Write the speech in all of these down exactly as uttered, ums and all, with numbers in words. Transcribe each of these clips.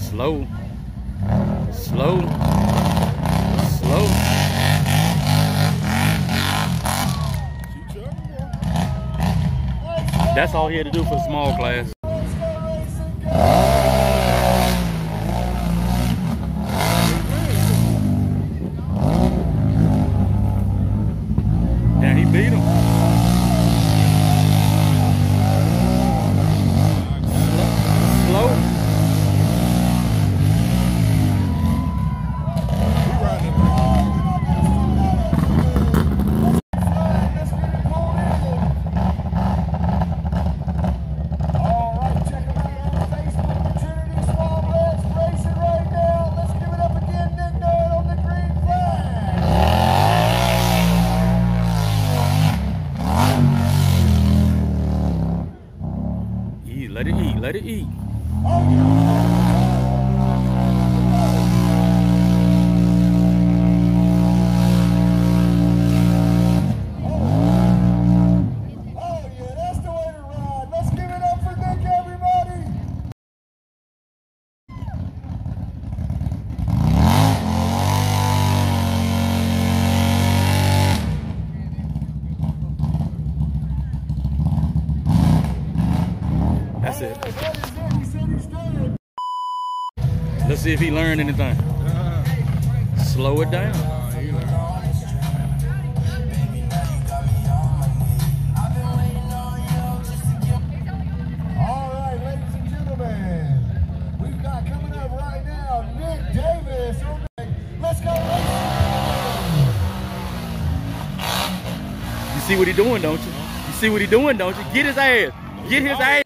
Slow. Slow. Slow. That's all he had to do for the small class. Yeah, he beat him. Slow. Let it eat, let it eat. That's it. Let's see if he learned anything. Slow it down. All right, ladies and gentlemen, we've got coming up right now Nick Davis. Let's go. You see what he doing, don't you? You see what he doing, don't you? Get his ass. Get his ass.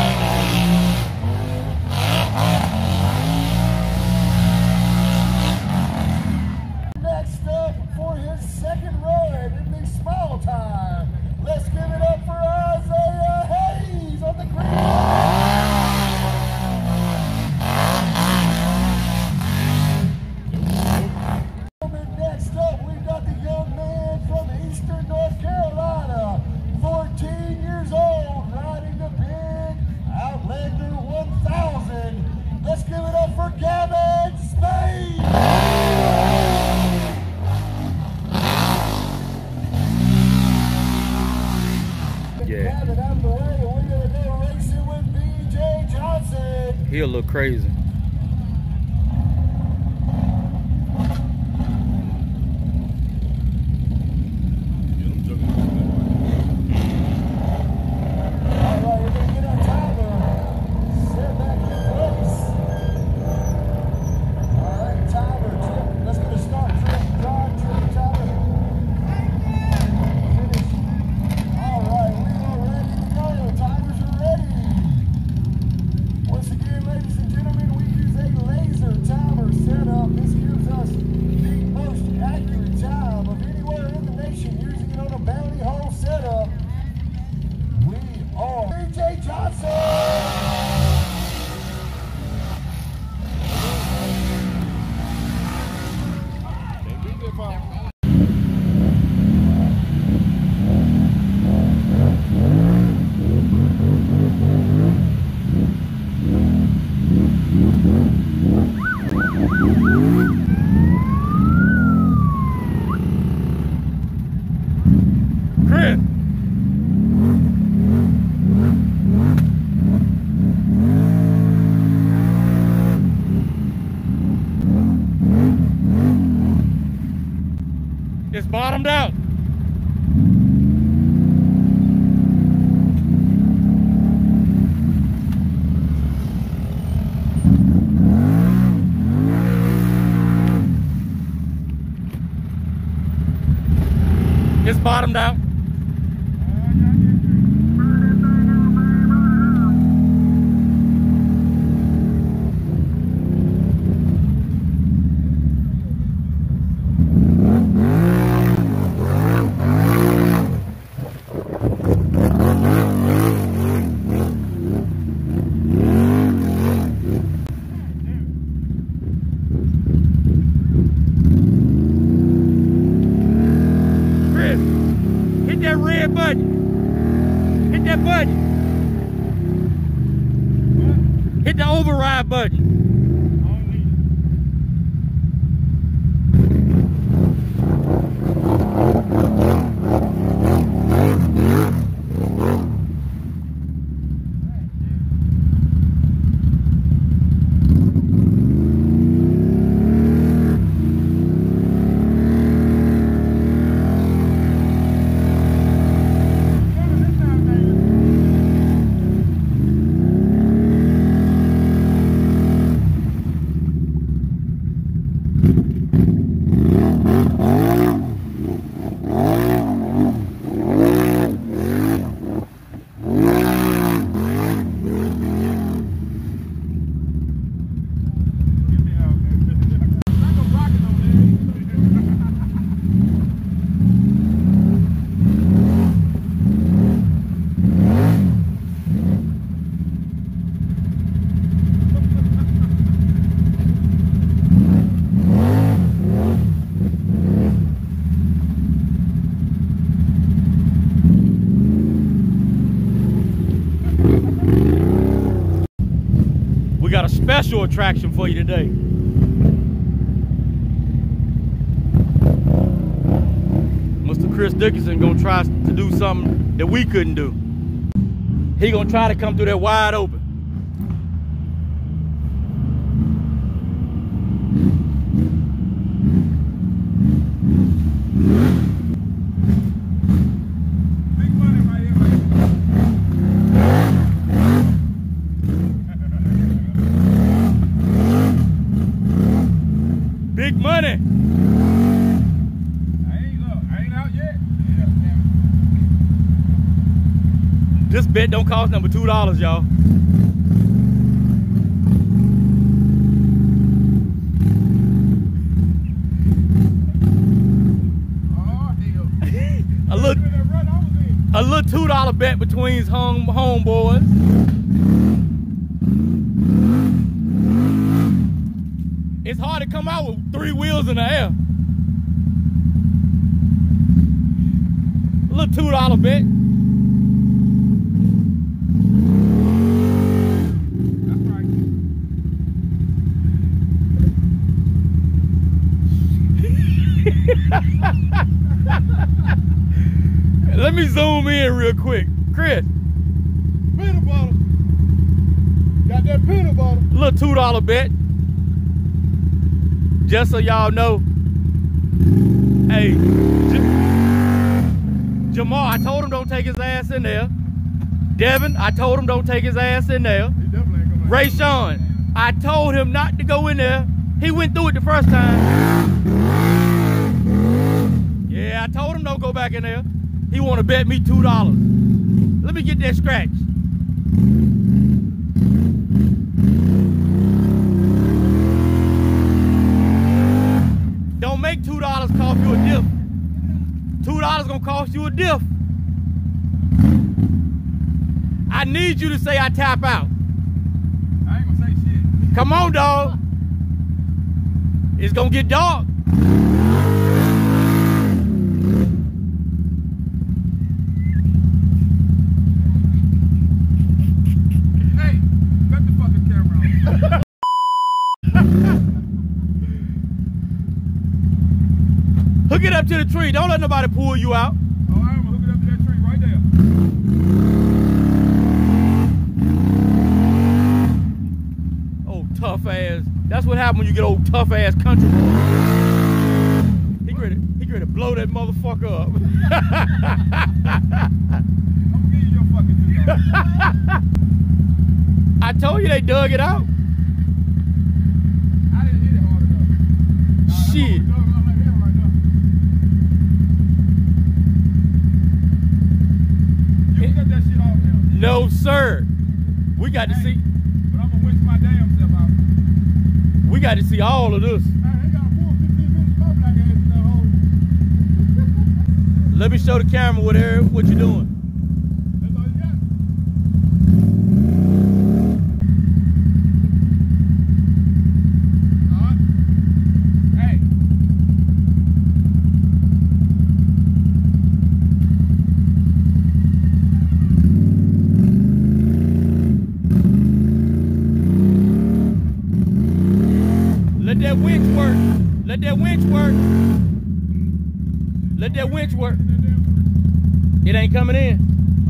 Next up for his second run in the small time. Let's give it up for Isaiah Hayes on the green. Next up, we've got the young man from Eastern North Carolina, fourteen years old, riding the big Outlander one thousand. Let's give it up for Gavin Spade. Yeah. Gavin out of the way, and we're going to go racing with B J Johnson. He'll look crazy. Chris. It's bottomed out. It's bottomed out. Hit that red button. Hit that button. Hit the override button. got a special attraction for you today. Mister Chris Dickinson gonna try to do something that we couldn't do. He gonna try to come through there wide open. Big money right here, baby. Big money. This bet don't cost number two dollars, y'all. Oh, hell. a little, a little two dollar bet between home homeboys. It's hard to come out with three wheels in the air. A little two dollar bet. Let me zoom in real quick. Chris. Peanut butter. Got that peanut butter. Little two dollar bet. Just so y'all know. Hey, J Jamal, I told him don't take his ass in there. Devin, I told him don't take his ass in there. He definitely ain't gonna Ray Sean, I told him not to go in there. He went through it the first time. Yeah, I told him don't go back in there. He want to bet me two dollars. Let me get that scratch. Don't make two dollars cost you a diff. two dollars gonna cost you a diff. I need you to say I tap out. I ain't gonna say shit. Come on, dog. It's gonna get dark. Hey, cut the fucking camera on. Hook it up to the tree. Don't let nobody pull you out. Oh, I'm gonna hook it up to that tree right there. Oh, tough ass. That's what happens when you get old tough ass country boy. He ready, he ready to blow that motherfucker up. I'm gonna give you your fucking two dollars. I told you they dug it out. I didn't hit it hard enough. Nah, Shit. that motherfucker dug like hell right now. You cut that shit off now. No, sir. We got to Hey, see. But I'm gonna winch my damn self out. We got to see all of this. Hey, they got a full fifteen minutes left like ass in that hole. Let me show the camera what there, what you're doing. That's all you got. Alright. Hey. Let that winch work. Let that winch work. Let that winch work. It ain't coming in.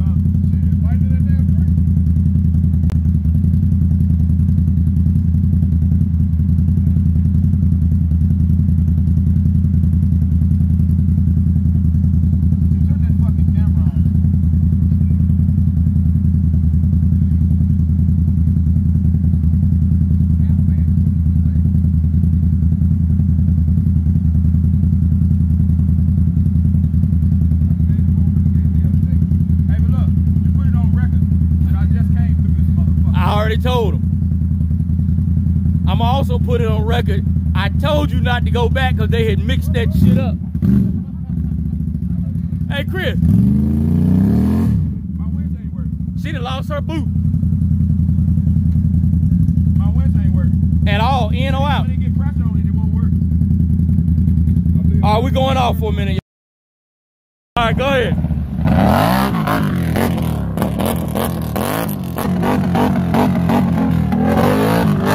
Told him. I'm also put it on record. I told you not to go back because they had mixed that shit up. Hey, Chris. My winch ain't working. She done lost her boot. My winch ain't working. At all, in or out. When it get pressure on it, it won't work. All right, we going off for a minute. All right, go ahead. Thank you.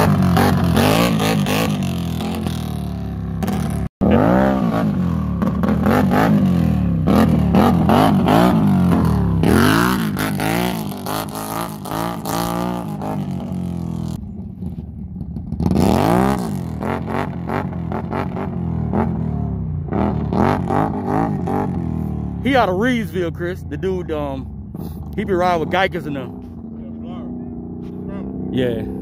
he out of Reedsville, Chris. The dude, um, he be riding with Geickers and them. Yeah.